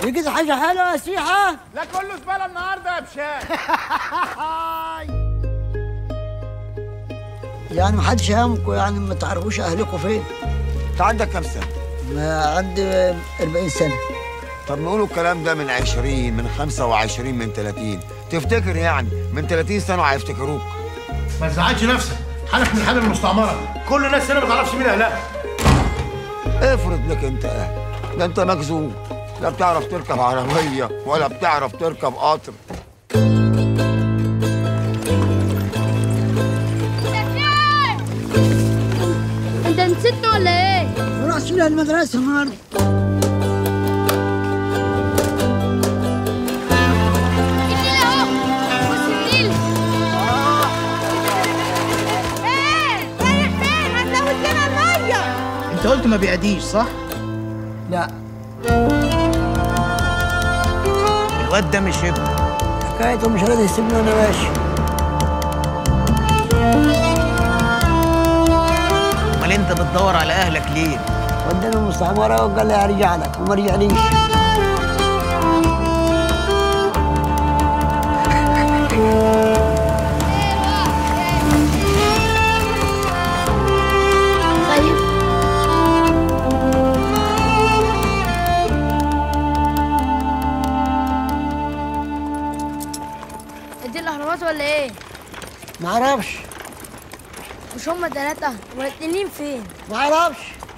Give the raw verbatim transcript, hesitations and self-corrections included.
لقيت حاجة حلوة يا سيحة؟ لا كله زبالة النهارده يا بشار. يعني محدش هامكم، يعني ما تعرفوش أهلكم فين؟ انت عندك كام سنة؟ ما عندي أربعين سنة. طب نقولوا الكلام ده من عشرين، من خمسة وعشرين، من تلاتين، تفتكر يعني من تلاتين سنة هيفتكروك؟ ما تزعلش نفسك، حالك من حال المستعمرة، كل الناس هنا ما تعرفش مين أهلها. افرض لك انت اهل، ده انت مجذوب، لا بتعرف تركب عربية ولا بتعرف تركب قطر. انت نسيتنا ولا ايه؟ رحت فين المدرسة النهارده؟ النيل اهو، بص النيل. ايه؟ رايح فين؟ هتزود لنا المية. انت قلت ما بيعديش صح؟ لا. الواد ده مش ابني. حكايته مش راضي يسيبني وانا ماشي. امال انت بتدور على اهلك ليه؟ وداني المستعمرة وقال لي هرجع لك وما رجعليش. طيب دي الاهرامات ولا ايه؟ ما اعرفش. مش هما تلاتة؟ امال التانيين فين؟ ما اعرفش.